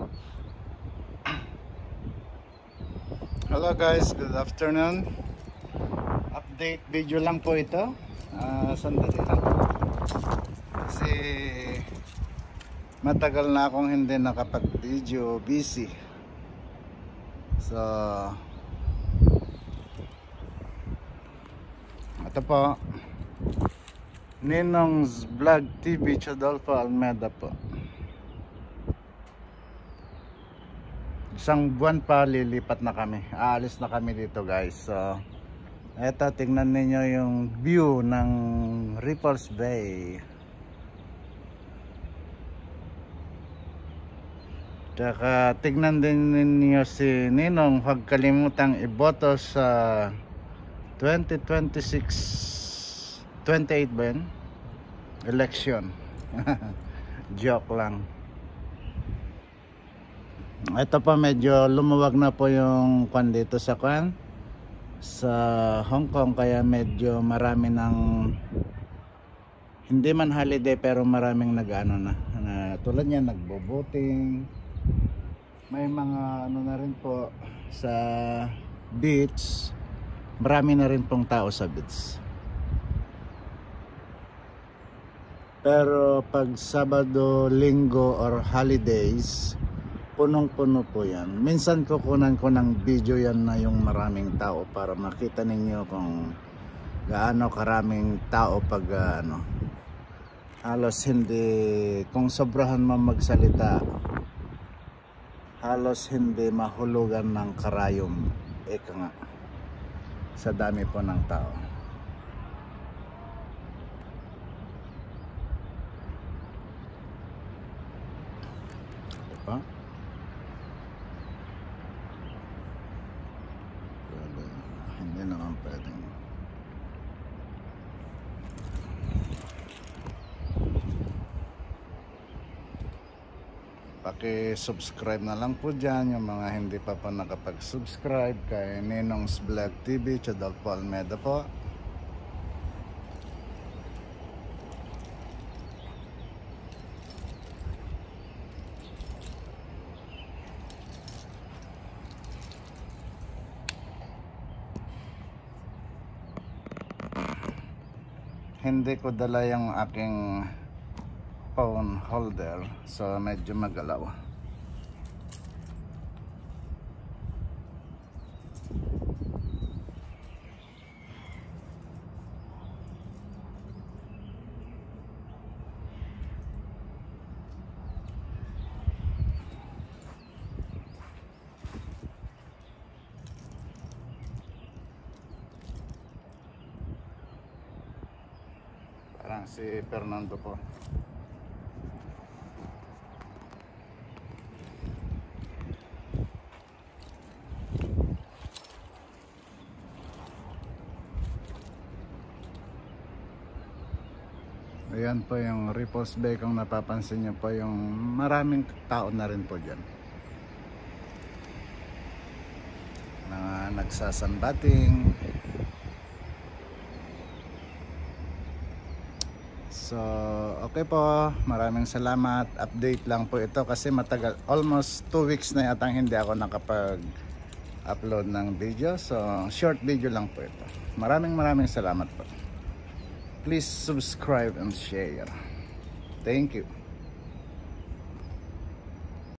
Hello guys, good afternoon. Update video lang po ito. Sandali lang. Kasi matagal na akong hindi nakapag-video, busy. So ito po, Ninong's Vlog TV, Chodolfo Almeida po. Isang buwan pa lilipat na kami. Aalis na kami dito guys. So eto, tingnan ninyo yung view ng Ripples Bay. Tsaka tignan din ninyo si Ninong. Huwag kalimutang iboto sa 2026 28 ba yun? Election. Joke lang. Ito pa, medyo lumuwag na po yung kwan dito sa kwan sa Hong Kong, kaya medyo marami ng hindi man holiday pero maraming nag-ano na, tulad niyan nagbo-boating, may mga ano na rin po sa beach, marami na rin pong tao sa beach. Pero pag Sabado, Linggo or holidays, punong-puno po yan. Minsan kukunan ko ng video yan na yung maraming tao para makita ninyo kung gaano karaming tao pag halos hindi, kung sobrahan mo magsalita, halos hindi mahulugan ng karayom. Eka nga, sa dami po ng tao. Diba? Hindi naman pwedeng. Paki-subscribe na lang po dyan yung mga hindi pa po nakapag-subscribe kay Ninong's Vlog TV, Chodolfo Almeida po. Hindi ko dala yung aking phone holder, so medyo magalaw. Parang si Fernando po. Ayan po yung Ripples Bay, kung napapansin nyo po yung maraming tao na rin po dyan. Mga nagsasambating. So okay po, maraming salamat. Update lang po ito kasi matagal, almost 2 weeks na yatang hindi ako nakapag-upload ng video. So short video lang po ito. Maraming salamat po. Please subscribe and share. Thank you.